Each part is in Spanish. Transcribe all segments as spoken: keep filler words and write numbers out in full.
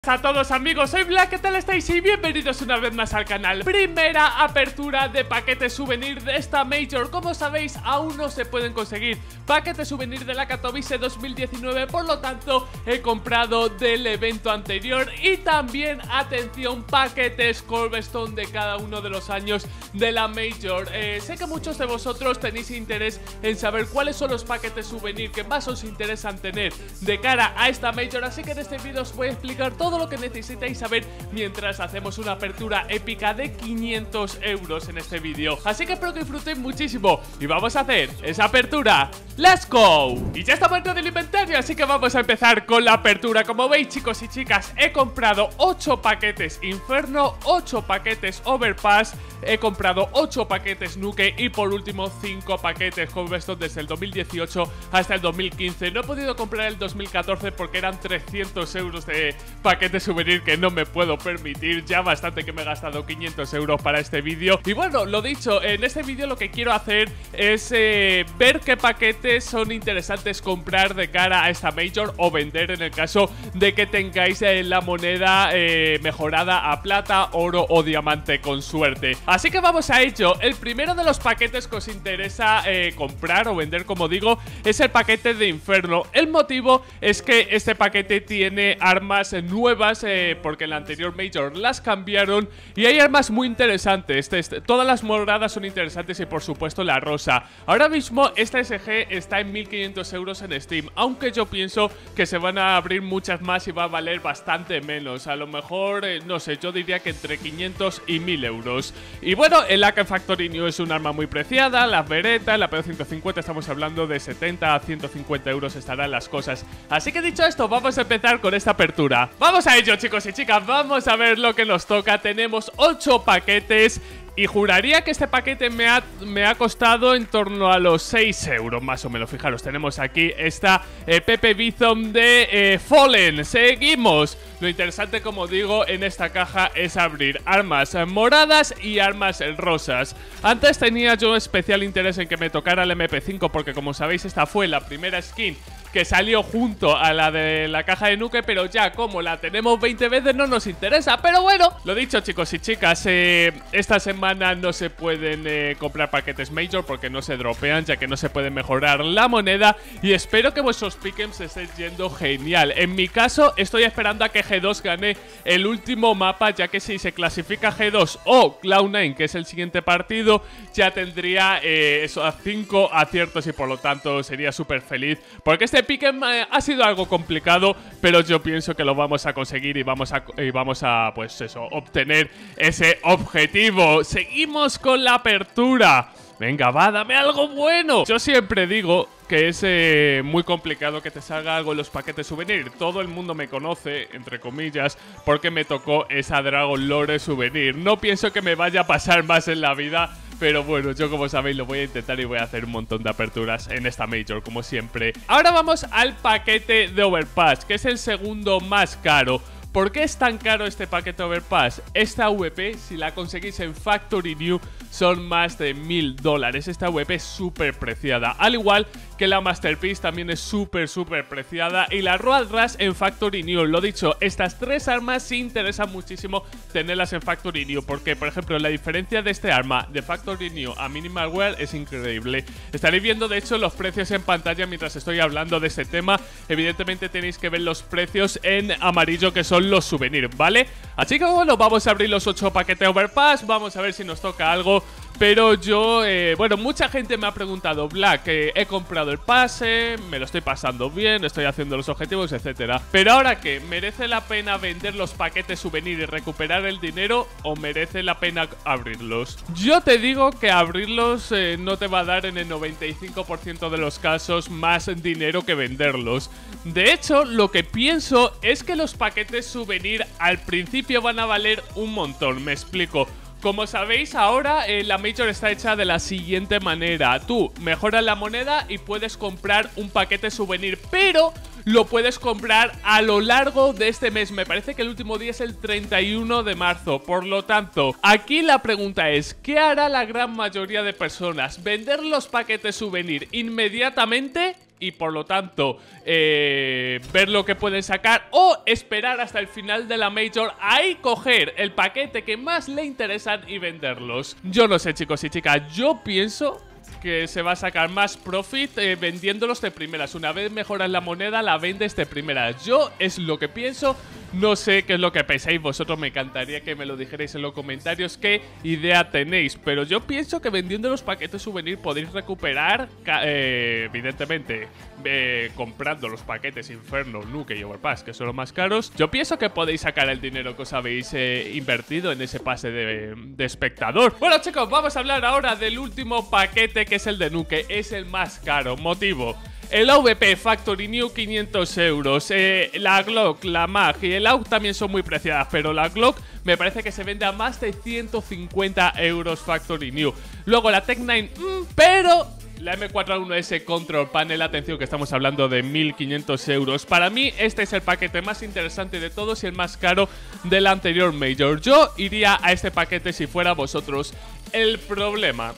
A todos amigos, soy Black, ¿qué tal estáis? Y bienvenidos una vez más al canal. Primera apertura de paquetes souvenir de esta Major. Como sabéis, aún no se pueden conseguir paquetes souvenir de la Katowice dos mil diecinueve. Por lo tanto, he comprado del evento anterior. Y también, atención, paquetes Cornerstone de cada uno de los años de la Major. eh, Sé que muchos de vosotros tenéis interés en saber cuáles son los paquetes souvenir que más os interesan tener de cara a esta Major. Así que en este vídeo os voy a explicar todo Todo lo que necesitáis saber mientras hacemos una apertura épica de quinientos euros en este vídeo. Así que espero que disfrutéis muchísimo y vamos a hacer esa apertura. ¡Let's go! Y ya estamos dentro del inventario, así que vamos a empezar con la apertura. Como veis, chicos y chicas, he comprado ocho paquetes Inferno, ocho paquetes Overpass, he comprado ocho paquetes Nuke y por último cinco paquetes Cornerstone desde el dos mil dieciocho hasta el dos mil quince. No he podido comprar el dos mil catorce porque eran trescientos euros de paquetes de souvenir que no me puedo permitir. Ya bastante que me he gastado quinientos euros para este vídeo. Y bueno, lo dicho, en este vídeo lo que quiero hacer es eh, ver qué paquetes son interesantes comprar de cara a esta Major o vender en el caso de que tengáis eh, la moneda eh, mejorada a plata, oro o diamante con suerte. Así que vamos a ello. El primero de los paquetes que os interesa eh, comprar o vender, como digo, es el paquete de Inferno. El motivo es que este paquete tiene armas nuevas Eh, porque en la anterior Major las cambiaron y hay armas muy interesantes. Este, este, todas las moradas son interesantes y por supuesto la rosa. Ahora mismo esta S G está en mil quinientos euros en Steam, aunque yo pienso que se van a abrir muchas más y va a valer bastante menos. A lo mejor, eh, no sé, yo diría que entre quinientos y mil euros. Y bueno, el A K Factory New es un arma muy preciada. La Beretta, la P O ciento cincuenta, estamos hablando de setenta a ciento cincuenta euros estarán las cosas. Así que dicho esto, vamos a empezar con esta apertura. Vamos a ello, chicos y chicas, vamos a ver lo que nos toca. Tenemos ocho paquetes y juraría que este paquete me ha, me ha costado en torno a los seis euros más o menos. Fijaros, tenemos aquí esta eh, Pepe Bison de eh, Fallen. Seguimos. Lo interesante, como digo, en esta caja es abrir armas moradas y armas rosas. Antes tenía yo especial interés en que me tocara el M P cinco porque, como sabéis, esta fue la primera skin que salió junto a la de la caja de Nuke, pero ya como la tenemos veinte veces no nos interesa. Pero bueno, lo dicho, chicos y chicas, eh, esta semana no se pueden eh, comprar paquetes Major porque no se dropean, ya que no se puede mejorar la moneda. Y espero que vuestros pick'ems estén yendo genial. En mi caso, estoy esperando a que G dos gane el último mapa, ya que si se clasifica G dos o Cloud nueve, que es el siguiente partido, ya tendría eh, eso, a cinco aciertos y por lo tanto sería súper feliz. Porque este pick'em eh, ha sido algo complicado, pero yo pienso que lo vamos a conseguir y vamos a, y vamos a pues eso, obtener ese objetivo. Seguimos con la apertura. Venga, va, dame algo bueno. Yo siempre digo que es eh, muy complicado que te salga algo en los paquetes souvenir. Todo el mundo me conoce, entre comillas, porque me tocó esa Dragon Lore souvenir. No pienso que me vaya a pasar más en la vida, pero bueno, yo, como sabéis, lo voy a intentar y voy a hacer un montón de aperturas en esta Major, como siempre. Ahora vamos al paquete de Overpass, que es el segundo más caro. ¿Por qué es tan caro este paquete Overpass? Esta V P, si la conseguís en Factory New, son más de mil dólares. Esta V P es súper preciada, al igual que la Masterpiece también es súper, súper preciada. Y la Road Rush en Factory New. Lo dicho, estas tres armas sí interesan muchísimo tenerlas en Factory New, porque, por ejemplo, la diferencia de este arma de Factory New a Minimal Wear es increíble. Estaréis viendo, de hecho, los precios en pantalla mientras estoy hablando de este tema. Evidentemente tenéis que ver los precios en amarillo, que son los souvenirs, ¿vale? Así que bueno, vamos a abrir los ocho paquetes Overpass. Vamos a ver si nos toca algo. Pero yo, eh, bueno, mucha gente me ha preguntado, Black, eh, he comprado el pase, me lo estoy pasando bien, estoy haciendo los objetivos, etcétera. Pero ahora, ¿qué? ¿Merece la pena vender los paquetes souvenir y recuperar el dinero o merece la pena abrirlos? Yo te digo que abrirlos eh, no te va a dar en el noventa y cinco por ciento de los casos más dinero que venderlos. De hecho, lo que pienso es que los paquetes souvenir al principio van a valer un montón, me explico. Como sabéis, ahora eh, la Major está hecha de la siguiente manera. Tú mejoras la moneda y puedes comprar un paquete souvenir, pero lo puedes comprar a lo largo de este mes. Me parece que el último día es el treinta y uno de marzo. Por lo tanto, aquí la pregunta es, ¿qué hará la gran mayoría de personas? ¿Vender los paquetes souvenir inmediatamente y por lo tanto eh, ver lo que pueden sacar o esperar hasta el final de la Major, ahí coger el paquete que más le interesan y venderlos. Yo no sé, chicos y chicas, yo pienso que se va a sacar más profit eh, vendiéndolos de primeras. Una vez mejoras la moneda, la vendes de primeras. Yo es lo que pienso. No sé qué es lo que pensáis vosotros. Me encantaría que me lo dijerais en los comentarios qué idea tenéis. Pero yo pienso que vendiendo los paquetes souvenir podéis recuperar, eh, evidentemente, eh, comprando los paquetes Inferno, Nuke y Overpass, que son los más caros. Yo pienso que podéis sacar el dinero que os habéis eh, invertido en ese pase de, de espectador. Bueno, chicos, vamos a hablar ahora del último paquete, que es el de Nuke. Es el más caro. Motivo: el A V P Factory New quinientos euros, eh, la Glock, la Mag y el A U G también son muy preciadas, pero la Glock me parece que se vende a más de ciento cincuenta euros Factory New. Luego la Tech nueve, mmm, pero la M cuatro A uno S Control Panel, atención que estamos hablando de mil quinientos euros. Para mí este es el paquete más interesante de todos y el más caro de la anterior Major. Yo iría a este paquete si fuera vosotros. El problema: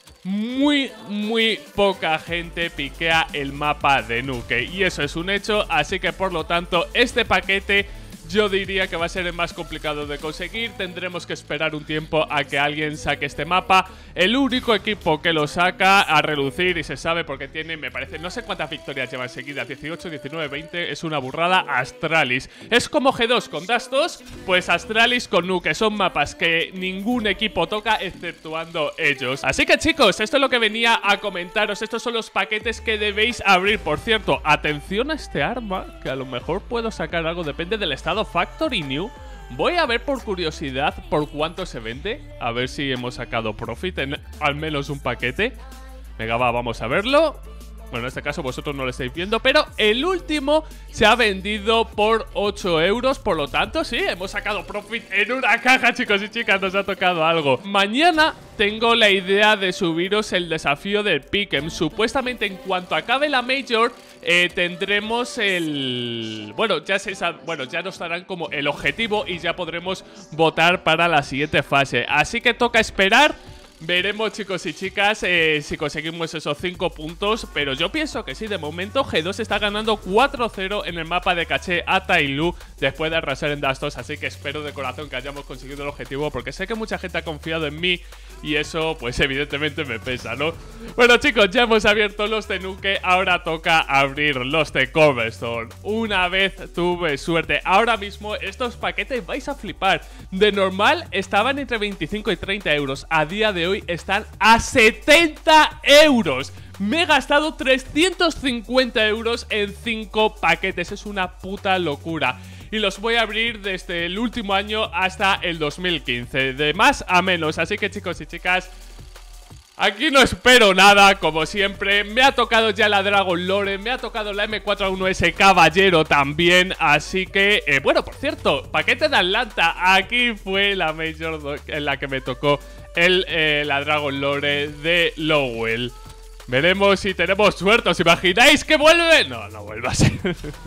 muy, muy poca gente piquea el mapa de Nuke, y eso es un hecho, así que por lo tanto este paquete yo diría que va a ser el más complicado de conseguir. Tendremos que esperar un tiempo a que alguien saque este mapa. El único equipo que lo saca a relucir, y se sabe porque tiene, me parece, no sé cuántas victorias llevan seguidas, dieciocho, diecinueve, veinte, es una burrada, Astralis. Es como G dos con Dust dos, pues Astralis con Nuke. Son mapas que ningún equipo toca exceptuando ellos. Así que, chicos, esto es lo que venía a comentaros. Estos son los paquetes que debéis abrir. Por cierto, atención a este arma, que a lo mejor puedo sacar algo, depende del estado Factory New. Voy a ver por curiosidad por cuánto se vende, a ver si hemos sacado profit en al menos un paquete. Venga, va, vamos a verlo. Bueno, en este caso vosotros no lo estáis viendo, pero el último se ha vendido por ocho euros. Por lo tanto, sí, hemos sacado profit en una caja, chicos y chicas. Nos ha tocado algo. Mañana tengo la idea de subiros el desafío del Pick'em. Supuestamente en cuanto acabe la Major eh, tendremos el... Bueno, ya se bueno, ya nos darán como el objetivo y ya podremos votar para la siguiente fase. Así que toca esperar. Veremos, chicos y chicas, eh, si conseguimos esos cinco puntos. Pero yo pienso que sí, de momento G dos está ganando cuatro cero en el mapa de caché a Tailu después de arrasar en Dust dos. Así que espero de corazón que hayamos conseguido el objetivo, porque sé que mucha gente ha confiado en mí y eso pues evidentemente me pesa, ¿no? Bueno, chicos, ya hemos abierto los de Nuke. Ahora toca abrir los de Cobblestone. Una vez tuve suerte. Ahora mismo estos paquetes vais a flipar. De normal estaban entre veinticinco y treinta euros. A día de hoy están a setenta euros. Me he gastado trescientos cincuenta euros en cinco paquetes. Es una puta locura. Y los voy a abrir desde el último año hasta el dos mil quince, de más a menos. Así que, chicos y chicas, aquí no espero nada, como siempre. Me ha tocado ya la Dragon Lore, me ha tocado la M cuatro A uno S Caballero también. Así que, eh, bueno, por cierto, paquete de Atlanta. Aquí fue la Major en la que me tocó el, eh, la Dragon Lore de Lowell. Veremos si tenemos suerte. ¿Os imagináis que vuelve? No, no vuelva a ser.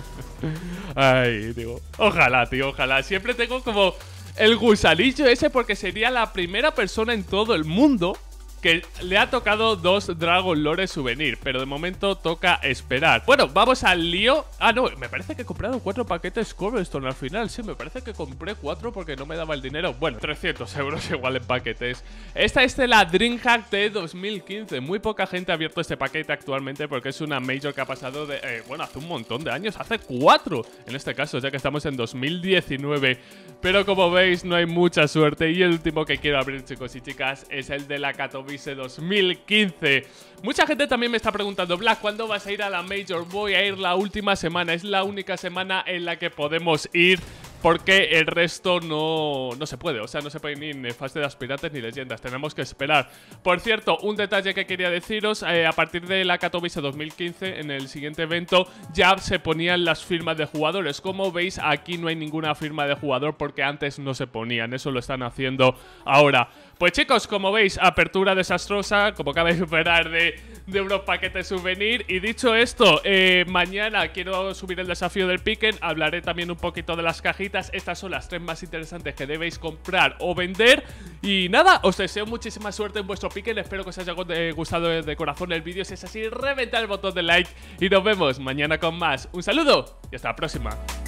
Ay, digo, ojalá, tío, ojalá. Siempre tengo como el gusanillo ese, porque sería la primera persona en todo el mundo que le ha tocado dos Dragon Lore souvenir, pero de momento toca esperar. Bueno, vamos al lío. Ah, no, me parece que he comprado cuatro paquetes Cobblestone al final. Sí, me parece que compré cuatro porque no me daba el dinero. Bueno, trescientos euros igual en paquetes. Esta es de la DreamHack de dos mil quince. Muy poca gente ha abierto este paquete actualmente porque es una Major que ha pasado de... Eh, bueno, hace un montón de años. Hace cuatro en este caso, ya que estamos en dos mil diecinueve. Pero como veis, no hay mucha suerte. Y el último que quiero abrir, chicos y chicas, es el de la Katowice dos mil quince. Mucha gente también me está preguntando: Black, ¿cuándo vas a ir a la Major? Voy a ir la última semana. Es la única semana en la que podemos ir, porque el resto no, no se puede. O sea, no se pueden ir ni fase de aspirantes ni leyendas. Tenemos que esperar. Por cierto, un detalle que quería deciros: eh, a partir de la Katowice dos mil quince, en el siguiente evento, ya se ponían las firmas de jugadores. Como veis, aquí no hay ninguna firma de jugador porque antes no se ponían. Eso lo están haciendo ahora. Pues, chicos, como veis, apertura desastrosa, como cabe esperar de, de unos paquetes souvenir. Y dicho esto, eh, mañana quiero subir el desafío del Pick'em. Hablaré también un poquito de las cajitas. pagaditas. Estas son las tres más interesantes que debéis comprar o vender. Y nada, os deseo muchísima suerte en vuestro pique. Espero que os haya gustado de corazón el vídeo. Si es así, reventad el botón de like y nos vemos mañana con más. Un saludo y hasta la próxima.